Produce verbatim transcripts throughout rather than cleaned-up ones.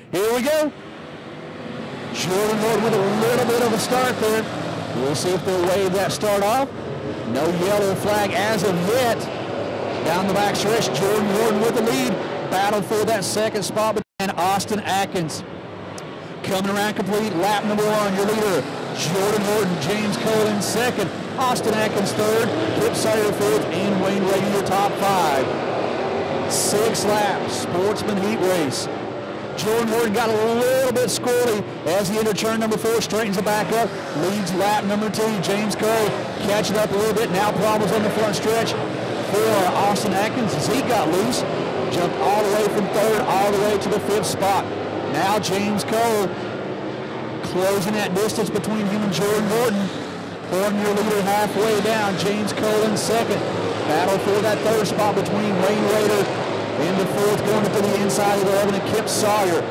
Here we go. Jordan Horton with a little bit of a start there. We'll see if they'll wave that start off. No yellow flag as of yet. Down the back stretch, Jordan Horton with the lead. Battle for that second spot, and Austin Atkins coming around complete. Lap number one, your leader, Jordan Horton. James Cole in second. Austin Atkins third. Kip Sawyer fourth. And Wayne Ray your top five. Six laps, Sportsman heat race. Jordan Horton got a little bit squirrely as he entered turn number four, straightens it back up, leads lap number two. James Cole catching up a little bit. Now problems on the front stretch for Austin Atkins as he got loose. Jumped all the way from third all the way to the fifth spot. Now James Cole closing that distance between him and Jordan Horton. Horton, your leader, halfway down. James Cole in second. Battle for that third spot between Wayne Rader in the fourth, going to the inside of the eleven, and Kip Sawyer.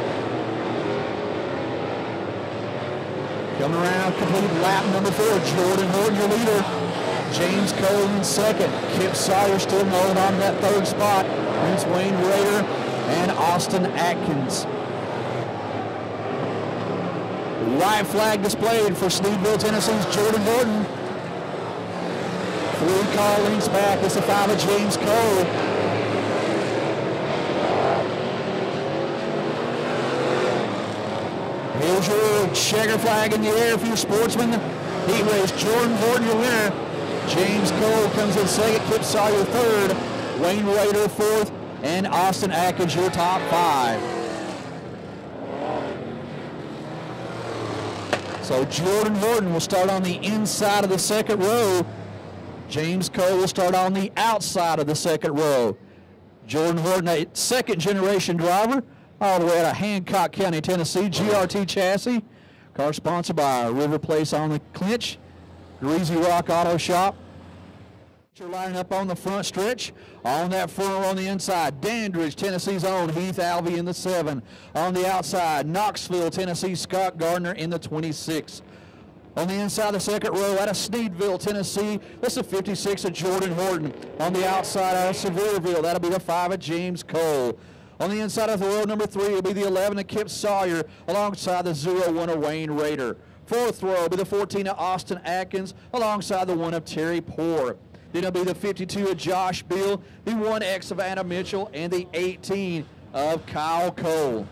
Coming around, complete lap number four. Jordan Horton, your leader. James Cole in second. Kip Sawyer still holding on to that third spot. It's Wayne Rader and Austin Atkins. White flag displayed for Sneedville, Tennessee's Jordan Horton. Three car lengths back. It's the five of James Cole. Here's your checker flag in the air for your Sportsman heat race. Jordan Horton, your winner. James Cole comes in second. Kip Sawyer third. Wayne Rader fourth. And Austin Atkins your top five. So Jordan Horton will start on the inside of the second row. James Cole will start on the outside of the second row. Jordan Horton, a second generation driver, all the way out of Hancock County, Tennessee, G R T chassis. Car sponsored by River Place on the clinch, Greasy Rock Auto Shop. You're lining up on the front stretch. On that front row on the inside, Dandridge, Tennessee's own Heath Alvey in the seven. On the outside, Knoxville, Tennessee, Scott Gardner in the twenty-six. On the inside of the second row, out of Sneedville, Tennessee, that's the fifty-six of Jordan Horton. On the outside, out of Sevierville, that'll be the five of James Cole. On the inside of the row number three, it'll be the eleven of Kip Sawyer, alongside the zero one of Wayne Rader. Fourth row will be the fourteen of Austin Atkins, alongside the one of Terry Poore. Then it'll be the fifty-two of Josh Beal, the one X of Anna Mitchell, and the eighteen of Kyle Cole.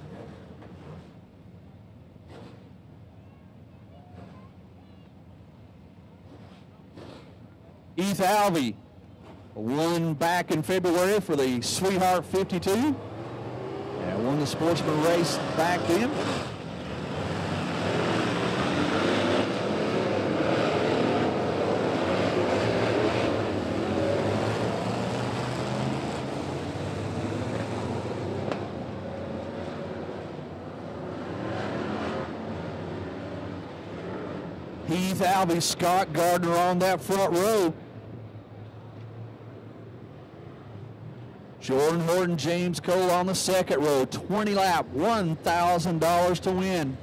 Heath Alvey won back in February for the Sweetheart fifty-two. And won the Sportsman race back then. Heath Alvey, Scott Gardner on that front row. Jordan Horton, James Cole on the second row. twenty lap, one thousand dollars to win.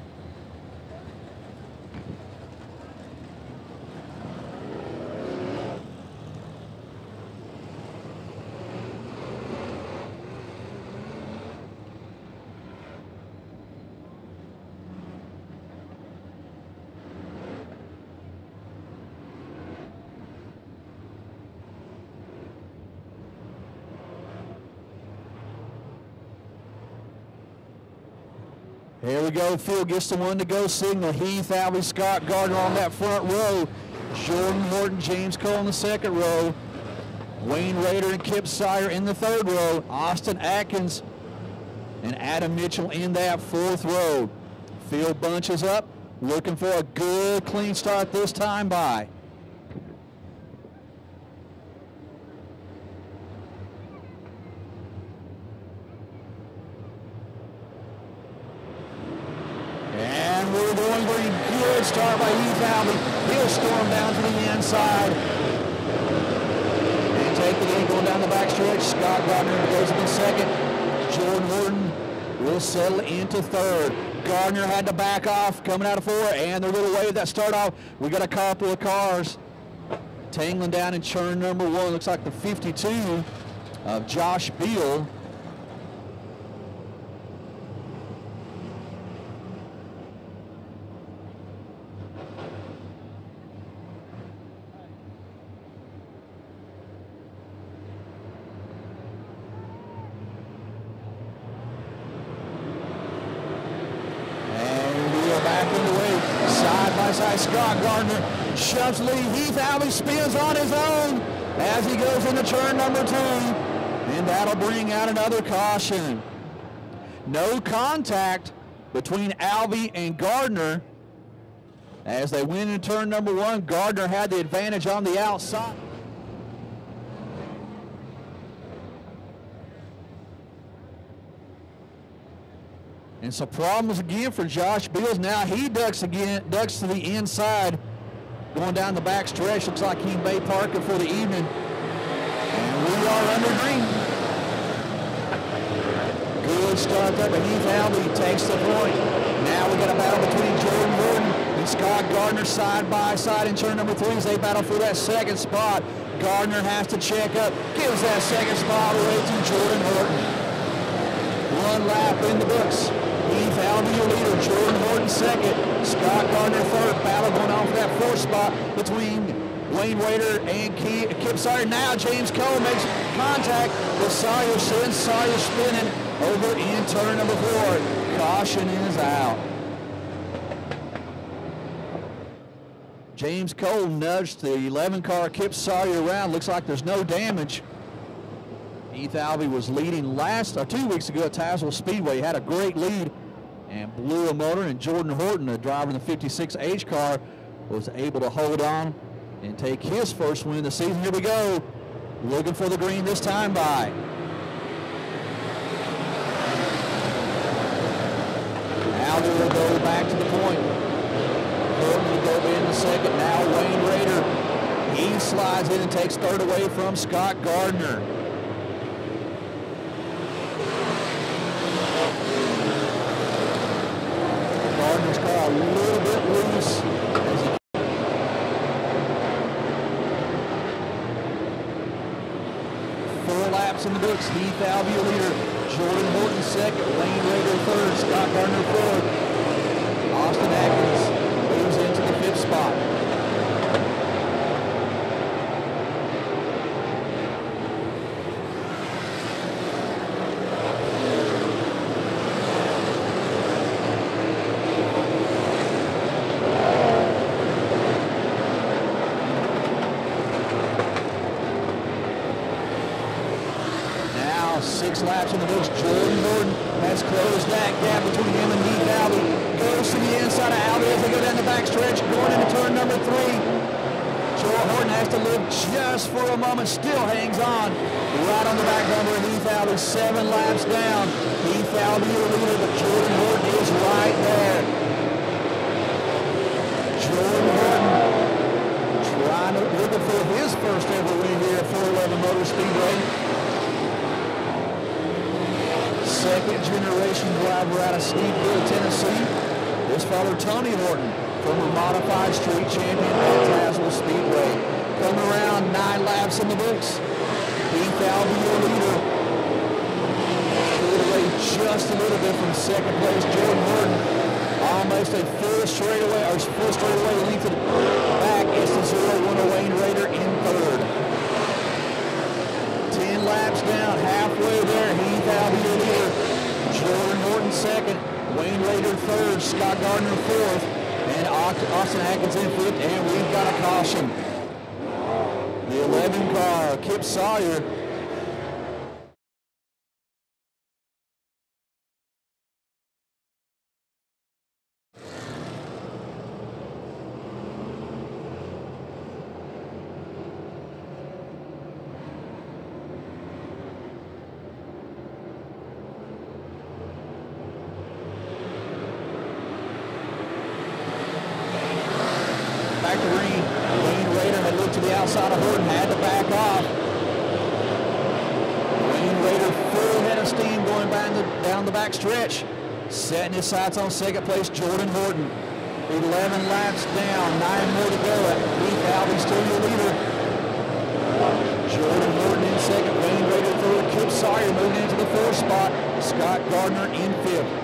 Here we go. Phil gets the one to go signal. Heath Alvey, Scott Gardner on that front row. Jordan Horton, James Cole in the second row. Wayne Rader and Kip Sawyer in the third row. Austin Atkins and Adam Mitchell in that fourth row. Phil bunches up, looking for a good clean start this time by. We're going for a good start by Heath Alvey. He'll storm down to the inside and take the lead going down the back stretch. Scott Gardner goes in second. Jordan Horton will settle into third. Gardner had to back off coming out of four, and they're going to wave that start off. We got a couple of cars tangling down in turn number one. Looks like the fifty-two of Josh Beal. Scott Gardner shoves the lead. Heath Albee spins on his own as he goes into turn number two. And that'll bring out another caution. No contact between Albee and Gardner. As they went into turn number one, Gardner had the advantage on the outside. And some problems again for Josh Beals. Now he ducks again, ducks to the inside, going down the back stretch. Looks like he may park it for the evening. And we are under green. Good start there, but Heath Albee takes the point. Now we got a battle between Jordan Horton and Scott Gardner side by side in turn number three as they battle for that second spot. Gardner has to check up, gives that second spot away to Jordan Horton. One lap in the books. Heath Albee your leader, Jordan Horton second, Scott Gardner third. Battle going on for that fourth spot between Wayne Rader and Kip Sawyer. Now James Cole makes contact with Sawyer, sends Sawyer spinning over in turn number four. Caution is out. James Cole nudged the eleven car Kip Sawyer around. Looks like there's no damage. Heath Albee was leading last, or two weeks ago at Tazewell Speedway. He had a great lead and blew a motor, and Jordan Horton, the driver in the fifty-six H car, was able to hold on and take his first win of the season. Here we go, looking for the green this time by. Albee will go back to the point. Horton will go in the second. Now Wayne Rader, he slides in and takes third away from Scott Gardner. Gardner's car a little bit loose as he four laps in the books. Heath Albee your leader, Jordan Horton second, Wayne Rader third, Scott Gardner fourth. Austin Atkins moves into the fifth spot. Six laps in the books. Jordan Horton has closed that gap between him and Heath Albee. Goes to the inside of Albee as they go down the back stretch, going into turn number three. Joel Horton has to live just for a moment, still hangs on. Right on the back number of Heath Albee, seven laps down. Heath Albee your leader, but Jordan Horton is right there. Jordan Horton trying to, looking for his first ever win here at four eleven Motor Speedway. Second generation driver out of Speedway, Tennessee. This fellow Tony Horton, former modified street champion at Tazewell Speedway. Coming around nine laps in the books. Heath Albee your leader. Pulled away just a little bit from second place. Jordan Horton almost a full straightaway, or full straightaway length to the back. It's the zero one Wayne Rader in third. Ten laps down, halfway there. Heath Albee your leader. Jordan Horton second, Wayne Rader third, Scott Gardner fourth, and Austin Atkins in fifth, and we've got a caution. The eleven car, Kip Sawyer. Back to green. Wayne Rader had looked to the outside of Horton, had to back off. Wayne Rader full head of steam going down the, down the back stretch. Setting his sights on second place, Jordan Horton. eleven laps down, nine more to go. Heath Albee still your leader. Jordan Horton in second, Wayne Rader third, Kip Sawyer moving into the fourth spot, Scott Gardner in fifth.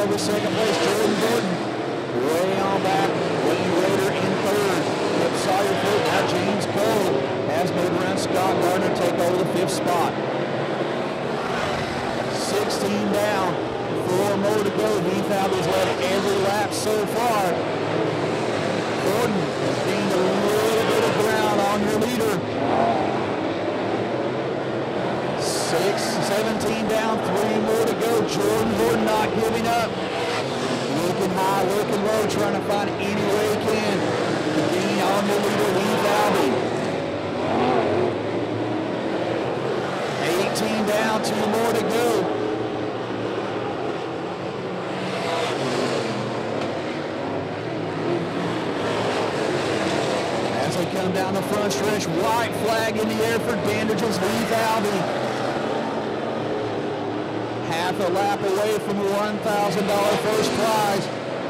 over second place, Jordan Gordon. Way on back, Wayne Rader in third. Up Sawyer Foot, now James Cole has moved around Scott Gardner, take over the fifth spot. sixteen down, four more to go. Heath Albie's led every lap so far. Gordon has gained a little bit of ground on your leader. Six, seventeen down, three more to go. Jordan Gordon not giving up. Looking high, looking low, trying to find any way he can to gain on the leader, Heath Albie. eighteen down, two more to go. As they come down the front stretch, white flag in the air for Dandridge's Heath Albie. Half a lap away from a one thousand dollar first prize.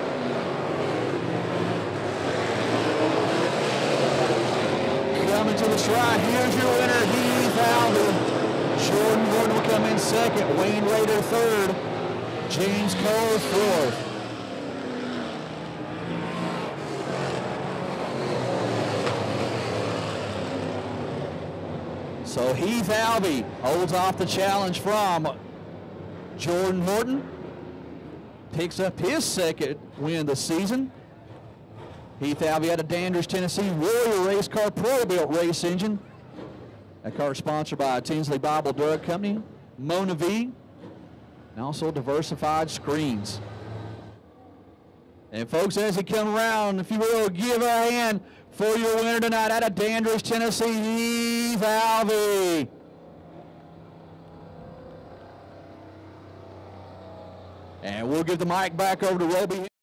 Coming to the stride, here's your winner, Heath Albie. Jordan Gordon will come in second, Wayne Rader third, James Cole fourth. So Heath Albie holds off the challenge from Jordan Horton, picks up his second win of the season. Heath Albie out of Dandridge, Tennessee, Warrior Race Car Pro-Built race engine. That car is sponsored by Tinsley Bible Drug Company, Mona V, and also Diversified Screens. And folks, as they come around, if you will, give a hand for your winner tonight out of Dandridge, Tennessee, Heath Albie. And we'll give the mic back over to Roby.